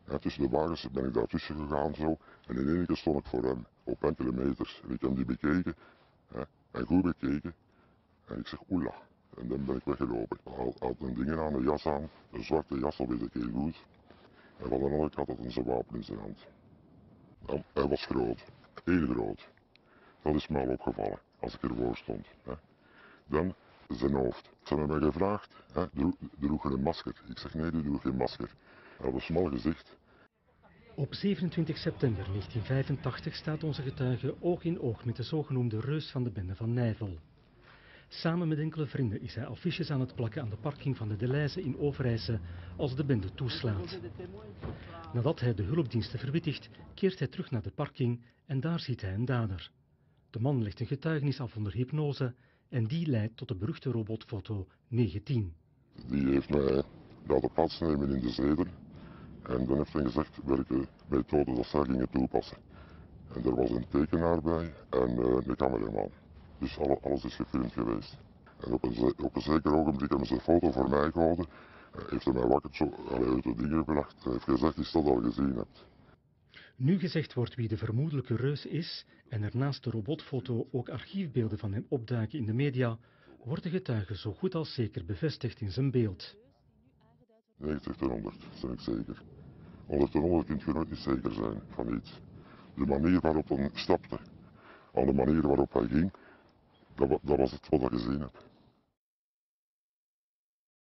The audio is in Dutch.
Ja, tussen de wagens ben ik daar tussen gegaan zo. En in één keer stond ik voor hem op enkele meters. En ik heb die bekeken, hè, en goed bekeken. En ik zeg oela. En dan ben ik weggelopen. Hij had een dingen aan, een jas aan, een zwarte jas, dat weet ik heel goed. En van de andere kant had hij zijn wapen in zijn hand. En hij was groot, heel groot. Dat is me al opgevallen, als ik ervoor stond. Hè. Dan zijn hoofd. Ze hebben mij gevraagd, hè, droeg je een masker? Ik zeg nee, die droeg geen masker. Hij had een smal gezicht. Op 27 september 1985 staat onze getuige oog in oog met de zogenoemde reus van de bende van Nijvel. Samen met enkele vrienden is hij affiches aan het plakken aan de parking van de Deleuze in Overijse als de bende toeslaat. Nadat hij de hulpdiensten verwittigt, keert hij terug naar de parking en daar ziet hij een dader. De man legt een getuigenis af onder hypnose en die leidt tot de beruchte robotfoto 19. Die heeft mij laten plaatsnemen in de zeder. En dan heeft hij gezegd welke methode dat zij gingen toepassen. En er was een tekenaar bij en een cameraman. Dus alles is gefilmd geweest. En op een zeker ogenblik hebben ze een foto voor mij gehouden. Heeft hij mij wakker zo uit de dingen gebracht en heeft gezegd, is dat al gezien hebt. Nu gezegd wordt wie de vermoedelijke reus is en er naast de robotfoto ook archiefbeelden van hem opduiken in de media, wordt de getuige zo goed als zeker bevestigd in zijn beeld. 90 ten 100, ben ik zeker. 100 ten 100 kun je nooit niet zeker zijn van iets. De manier waarop hij stapte, aan de manier waarop hij ging, dat was het wat ik gezien heb.